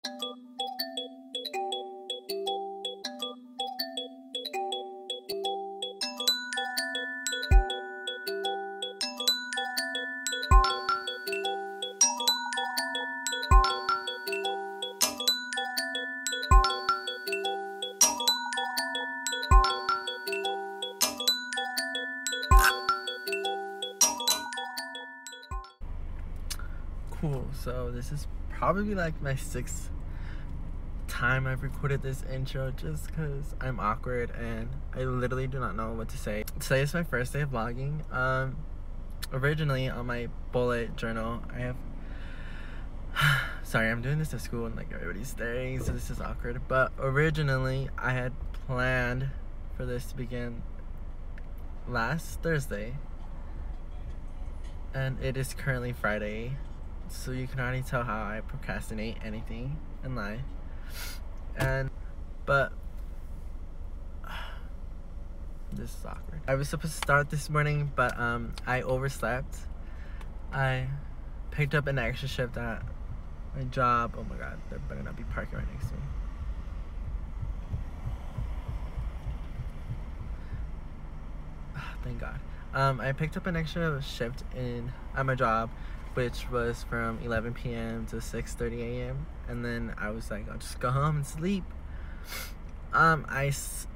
Cool, so this is probably like my 6th time I've recorded this intro just because I'm awkward and I literally do not know what to say. Today is my first day of vlogging. Originally on my bullet journal I have sorry, I'm doing this at school and like everybody's staring, so this is awkward, but originally I had planned for this to begin last Thursday and it is currently Friday. So you can already tell how I procrastinate anything in life. But this is awkward. I was supposed to start this morning, but I overslept. I picked up an extra shift at my job. Oh my god, there better not be parking right next to me. Thank God. I picked up an extra shift at my job, which was from 11 p.m. to 6:30 a.m. and then I was like, I'll just go home and sleep. I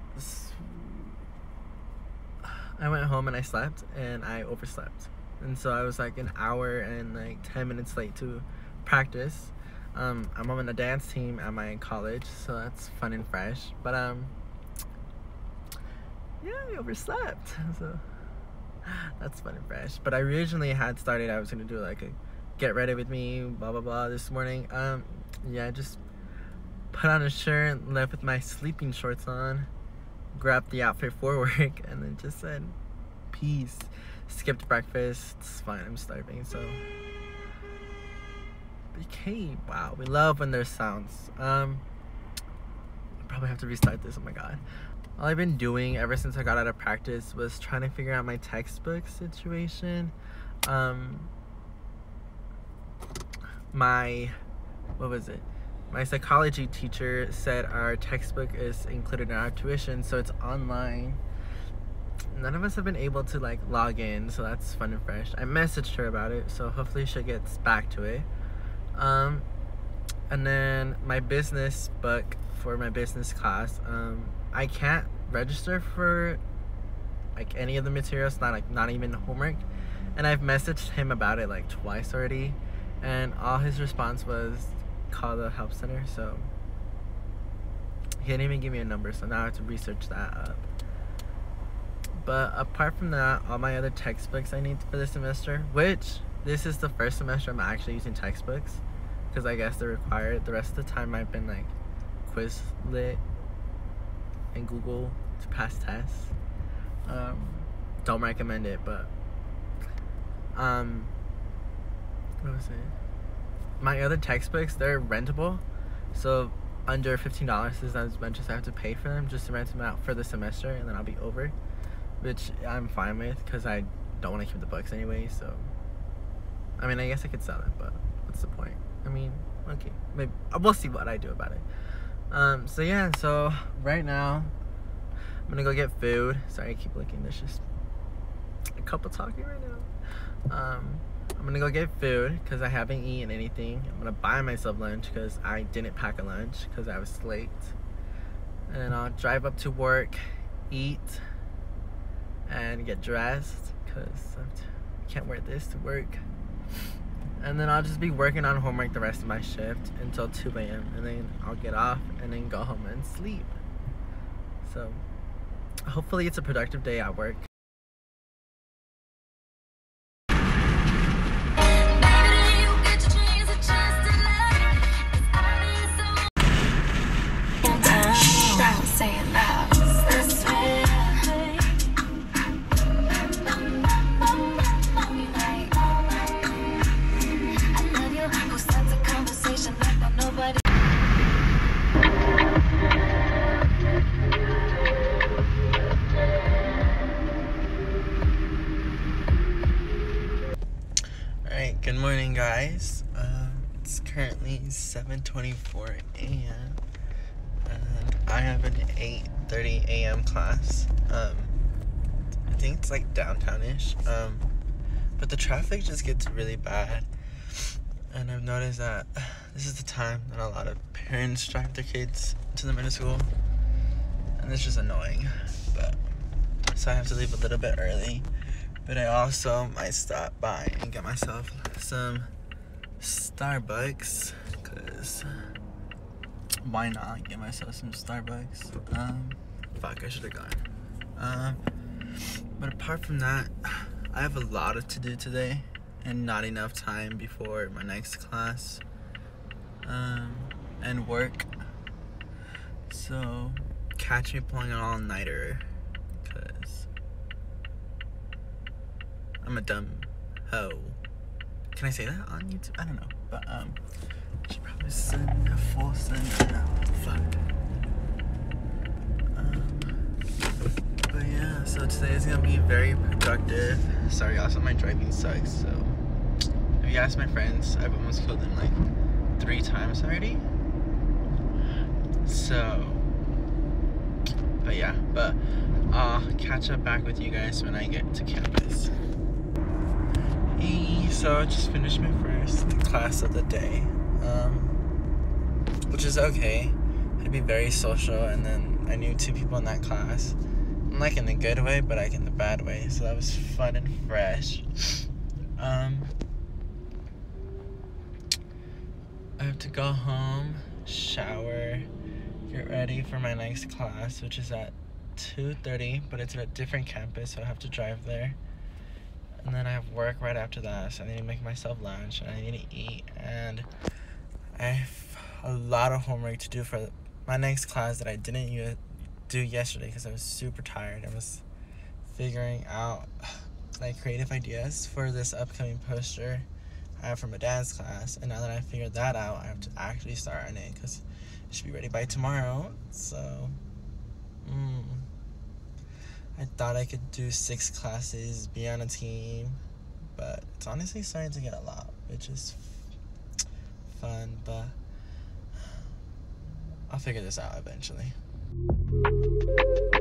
went home and I slept and I overslept, and so I was like an hour and like 10 minutes late to practice. I'm on a dance team at my college, so that's fun and fresh, but yeah, I overslept, so that's fun and fresh. But I originally had started, I was gonna do like a get ready with me, blah blah blah this morning. Yeah, just put on a shirt, left with my sleeping shorts on, grabbed the outfit for work, and then just said peace. Skipped breakfast. It's fine, I'm starving, so. Okay, wow, we love when there's sounds. I probably have to restart this, oh my god. All I've been doing ever since I got out of practice was trying to figure out my textbook situation. My psychology teacher said our textbook is included in our tuition, so it's online. None of us have been able to like log in, so that's fun and fresh. I messaged her about it, so hopefully she gets back to it. And then my business book for my business class, I can't register for like any of the materials, not even homework, and I've messaged him about it like twice already, and all his response was call the help center, so he didn't even give me a number, so now I have to research that up. But apart from that, all my other textbooks I need for this semester, which this is the first semester I'm actually using textbooks because I guess they're required. The rest of the time I've been like Quizlet and Google to pass tests. Don't recommend it, but what was it? My other textbooks, they're rentable, so under $15 is as much as I have to pay for them just to rent them out for the semester, and then I'll be over, which I'm fine with because I don't want to keep the books anyway. So I mean, I guess I could sell it, but what's the point? I mean, okay, maybe we'll see what I do about it. So yeah, so right now I'm gonna go get food. Sorry, I keep looking. There's just a couple talking right now. I'm gonna go get food because I haven't eaten anything. I'm gonna buy myself lunch because I didn't pack a lunch because I was late. And I'll drive up to work, eat, and get dressed because I can't wear this to work. And then I'll just be working on homework the rest of my shift until 2 a.m. and then I'll get off and then go home and sleep. So hopefully it's a productive day at work. currently 7:24 a.m. and I have an 8:30 a.m. class. I think it's like downtownish. But the traffic just gets really bad. And I've noticed that this is the time that a lot of parents drive their kids to the middle school. And it's just annoying. So I have to leave a little bit early. But I also might stop by and get myself some Starbucks. Because why not get myself some Starbucks? Fuck, I should have gone. But apart from that, I have a lot to do today. And not enough time before my next class. And work. So catch me pulling an all-nighter. Because I'm a dumb hoe. Can I say that on YouTube? I don't know. But I should probably send a full send now. Fuck. But yeah, so today is gonna be very productive. Sorry, also my driving sucks, so if you ask my friends, I've almost killed them like 3 times already. So but yeah, I'll catch up back with you guys when I get to campus. So I just finished my first class of the day, which is okay. I had to be very social, and then I knew 2 people in that class. Like in the good way, but like in the bad way. So that was fun and fresh. I have to go home, shower, get ready for my next class, which is at 2:30, but it's at a different campus, so I have to drive there. And then I have work right after that, so I need to make myself lunch, and I need to eat, and I have a lot of homework to do for my next class that I didn't do yesterday because I was super tired. I was figuring out like creative ideas for this upcoming poster I have for my dance class, and now that I figured that out, I have to actually start on it because it should be ready by tomorrow. So I thought I could do 6 classes, be on a team, but it's honestly starting to get a lot, which is fun, but I'll figure this out eventually.